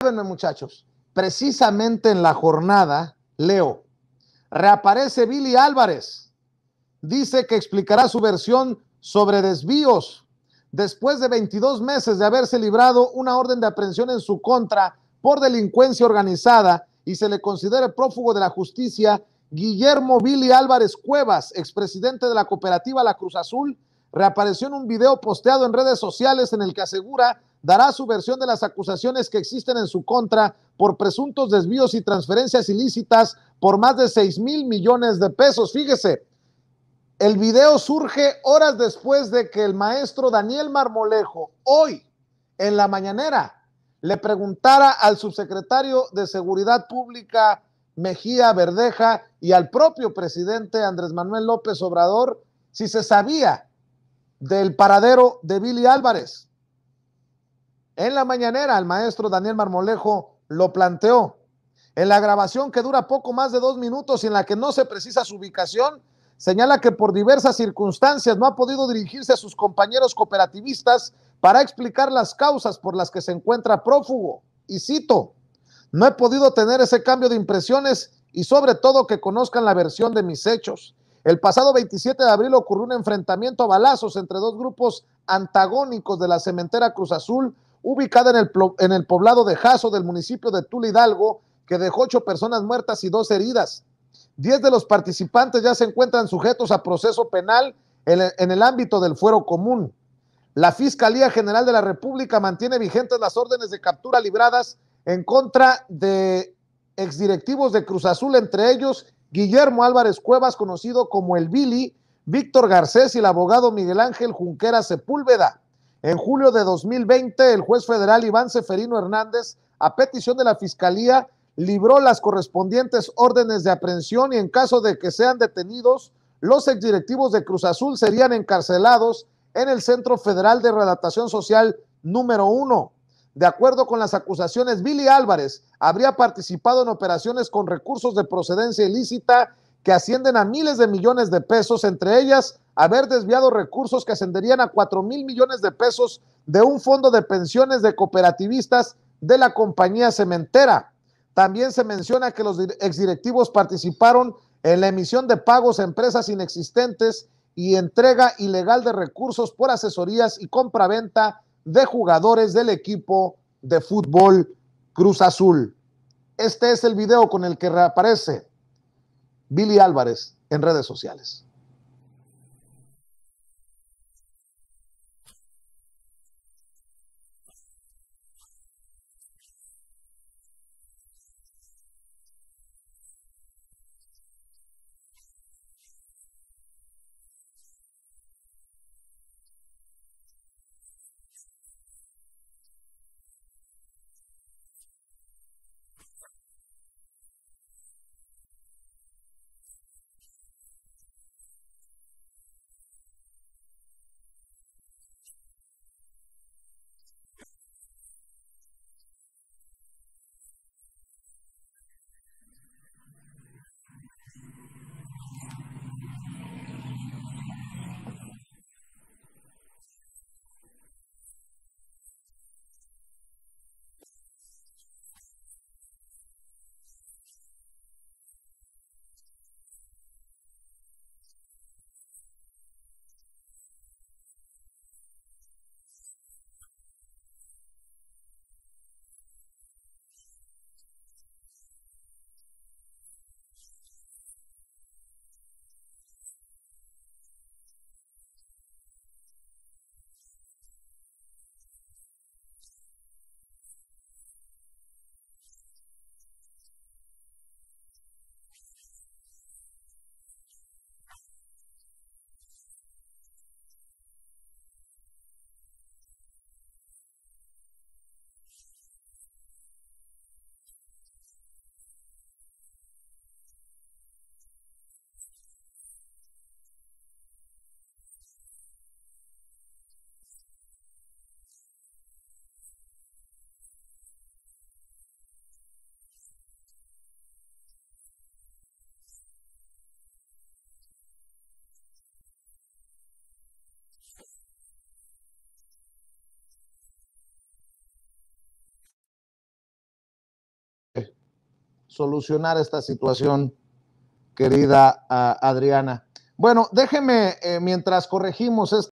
Muchachos, precisamente en la jornada, leo, reaparece Billy Álvarez, dice que explicará su versión sobre desvíos, después de 22 meses de haberse librado una orden de aprehensión en su contra por delincuencia organizada y se le considere prófugo de la justicia. Guillermo Billy Álvarez Cuevas, expresidente de la cooperativa La Cruz Azul, reapareció en un video posteado en redes sociales en el que asegura dará su versión de las acusaciones que existen en su contra por presuntos desvíos y transferencias ilícitas por más de 6,000 millones de pesos. Fíjese, el video surge horas después de que el maestro Daniel Marmolejo, hoy en la mañanera, le preguntara al subsecretario de Seguridad Pública Mejía Verdeja y al propio presidente Andrés Manuel López Obrador si se sabía del paradero de Billy Álvarez. En la mañanera, el maestro Daniel Marmolejo lo planteó. En la grabación, que dura poco más de 2 minutos y en la que no se precisa su ubicación, señala que por diversas circunstancias no ha podido dirigirse a sus compañeros cooperativistas para explicar las causas por las que se encuentra prófugo. Y cito, no he podido tener ese cambio de impresiones y sobre todo que conozcan la versión de mis hechos. El pasado 27 de abril ocurrió un enfrentamiento a balazos entre dos grupos antagónicos de la cementera Cruz Azul, ubicada en el poblado de Jaso del municipio de Tula Hidalgo, que dejó 8 personas muertas y 2 heridas. 10 de los participantes ya se encuentran sujetos a proceso penal en el ámbito del fuero común. La Fiscalía General de la República mantiene vigentes las órdenes de captura libradas en contra de exdirectivos de Cruz Azul, entre ellos Guillermo Álvarez Cuevas, conocido como el Billy, Víctor Garcés y el abogado Miguel Ángel Junquera Sepúlveda. En julio de 2020, el juez federal Iván Seferino Hernández, a petición de la Fiscalía, libró las correspondientes órdenes de aprehensión y en caso de que sean detenidos, los exdirectivos de Cruz Azul serían encarcelados en el Centro Federal de Readaptación Social número 1. De acuerdo con las acusaciones, Billy Álvarez habría participado en operaciones con recursos de procedencia ilícita que ascienden a miles de millones de pesos, entre ellas haber desviado recursos que ascenderían a 4,000 millones de pesos de un fondo de pensiones de cooperativistas de la compañía cementera. También se menciona que los exdirectivos participaron en la emisión de pagos a empresas inexistentes y entrega ilegal de recursos por asesorías y compraventa de jugadores del equipo de fútbol Cruz Azul. Este es el video con el que reaparece Billy Álvarez en redes sociales. solucionar esta situación, querida Adriana. Bueno, déjeme, mientras corregimos